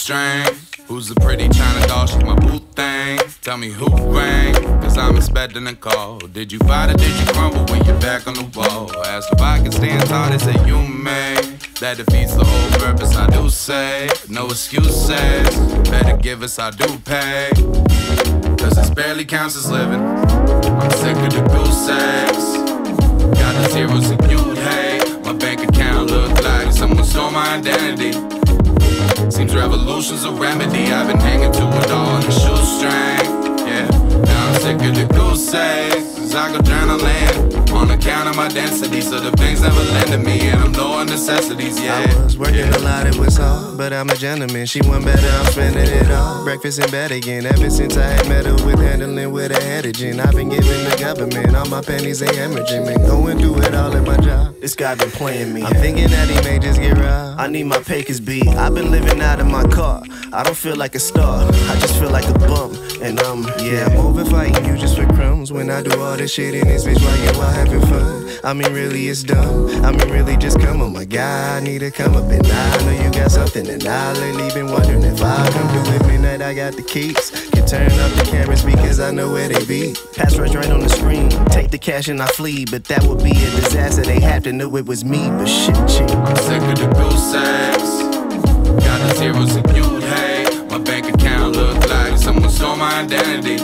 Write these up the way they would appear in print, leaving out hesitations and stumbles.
shoestring. Who's the pretty China doll? She's my boo thing. Tell me who rang, cause I'm expecting a call. Did you fight or did you crumble when you're back on the wall? Ask if I can stand tall, they say you may. That defeats the whole purpose, I do say. No excuses, better give us our due pay. Cause this barely counts as living. I'm sick of the goose eggs. Got the zeros and you hate. My bank account look like someone stole my identity. Seems revolution's a remedy. I've been hanging to it all on the shoestring. Yeah, now I'm sick of the goose eggs. Cause I go journaling on account of my density. So the things never lend to me and I'm low on necessities, yeah. I was working a lot, it was hard, but I'm a gentleman. She went better, I'm spending it all. Breakfast in bed again, ever since I had met her with handling with a headache. I've been giving the government all my pennies, they hemorrhaging. Been going through it all in my job. This guy been playing me. I'm thinking that he may just get robbed. I need my Pacers beat. I've been living out of my car. I don't feel like a star, I just feel like a bum. And I'm over fighting you just for crumbs. When I do all this shit in this bitch while you out having fun. I mean really it's dumb, I mean really just come on my God, I need to come up and I know you got something. And I lately been wondering if I come through at midnight, I got the keys. Can turn up the cameras because I know where they be. Pass rush right on the screen, take the cash and I flee. But that would be a disaster, they have to know it was me. But shit, I'm sick of the goose eggs. Got the zeros and you hate. My bank account look like someone stole my identity.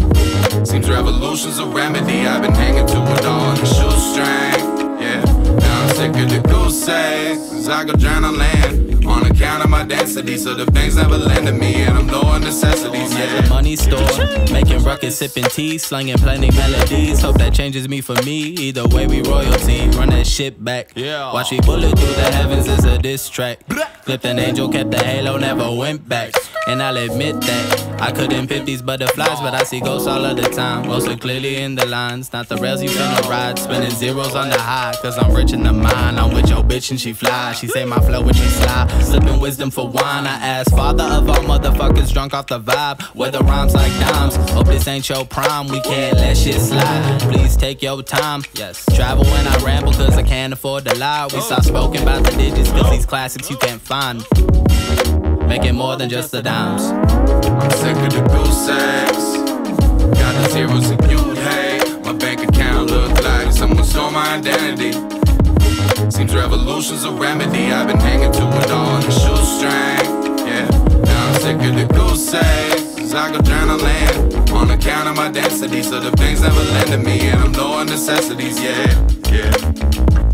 Seems revolution's a remedy. I've been hanging to it all on the shoestring. Yeah, now I'm sick of the goose eggs. Cause I go journaling on account of my density. So the things never lend to me and I'm low on necessities, yeah. At the money store, making ruckus, sipping tea, slinging plenty melodies. Hope that changes me for me. Either way we royalty, run that shit back. Watch me bullet through the heavens as a diss track. Flipped an angel, kept the halo, never went back. And I'll admit that I couldn't pimp these butterflies, but I see ghosts all of the time. Also clearly in the lines, not the rails you finna ride. Spinning zeros on the high, cause I'm rich in the mind. I'm with your bitch and she fly. She say my flow when she slide. Slipping wisdom for wine. I ask father of all motherfuckers drunk off the vibe. Weather rhymes like dimes. Hope this ain't your prime. We can't let shit slide. Please take your time. Yes. Travel when I ramble cause I can't afford to lie. We start spoken about the digits cause these classics you can't find. Making more than just the dimes. I'm sick of the goose eggs. Got the zeros and you hate. My bank account look like someone stole my identity. Seems revolution's a remedy. I've been hanging to it all on the shoestring. Yeah, now I'm sick of the goose eggs. Cause I go journaling on account of my density. So the things never lend to me and I'm low on necessities, yeah.